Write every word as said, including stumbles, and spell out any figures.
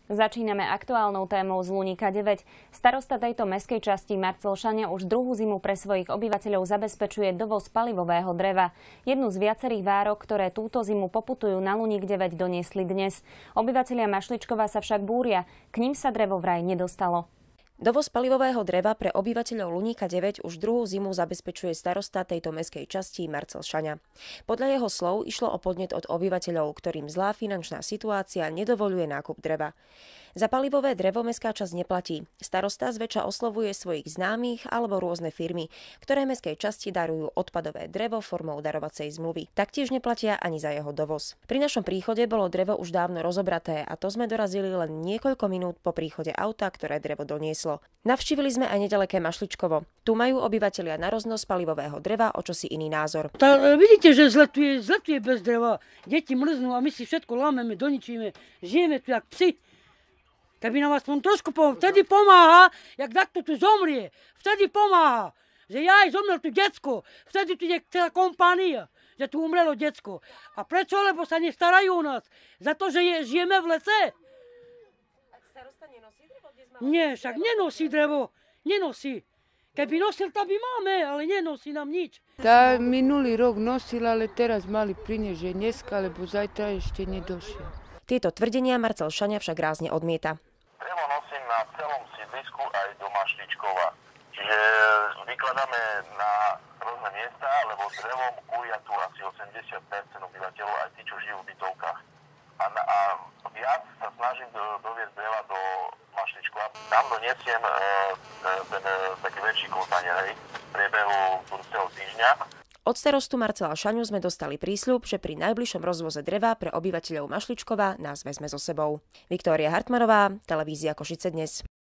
Začíname aktuálnou témou z Luníka deväť. Starosta tejto mestskej časti Marcel Šaňa už druhú zimu pre svojich obyvateľov zabezpečuje dovoz palivového dreva. Jednu z viacerých várok, ktoré túto zimu poputujú na Luník deväť, doniesli dnes. Obyvatelia Mašličkova sa však búria, k ním sa drevo vraj nedostalo. Dovoz palivového dreva pre obyvateľov Luníka deväť už druhú zimu zabezpečuje starosta tejto mestskej časti Marcel Šaňa. Podľa jeho slov išlo o podnet od obyvateľov, ktorým zlá finančná situácia nedovoľuje nákup dreva. Za palivové drevo mestská časť neplatí. Starosta zväčša oslovuje svojich známych alebo rôzne firmy, ktoré mestskej časti darujú odpadové drevo formou darovacej zmluvy. Taktiež neplatia ani za jeho dovoz. Pri našom príchode bolo drevo už dávno rozobraté a to sme dorazili len niekoľko minút po príchode auta, ktoré drevo donieslo. Navštívili sme aj nedaleké Mašličkovo. Tu majú obyvatelia na roznos palivového dreva o čosi iný názor. Tá, vidíte, že zletuje, zletuje bez dreva. Deti mrznú a my si všetko lámeme, doničíme. Žijeme tu jak psi. Keby nám aspoň trošku pomáha, vtedy pomáha, jak takto tu zomrie. Vtedy pomáha. Že ja aj zomrel tu decko. Vtedy tu je celá kompánia, že tu umrelo decko. A prečo? Lebo sa nestarajú o nás. Za to, že je, žijeme v lese. A starosta nenosí drevo? Nie, však nenosí drevo. Nenosí. Keby nosil, to by máme, ale nenosí nám nič. Tá minulý rok nosil, ale teraz mali priniesť, že dneska, lebo zajtra ešte nedošiel. Tieto tvrdenia Marcel Šaňa však rázne odmieta. Drevo nosím na celom sídlisku aj do Mašličkova. Čiže vykladáme na rôzne miesta, lebo drevom kúria tu asi osemdesiat percent obyvateľov, aj tí, čo žijú v bytovkách. A, na, a viac sa snažím do, doviesť dreva do Mašličkova. Tam doniesiem e, ten e, taký väčší kontajner, hej, v priebehu budúceho týždňa. Od starostu Marcela Šaňu sme dostali prísľub, že pri najbližšom rozvoze dreva pre obyvateľov Mašličkova nás vezme so sebou. Viktória Hartmanová, televízia Košice dnes.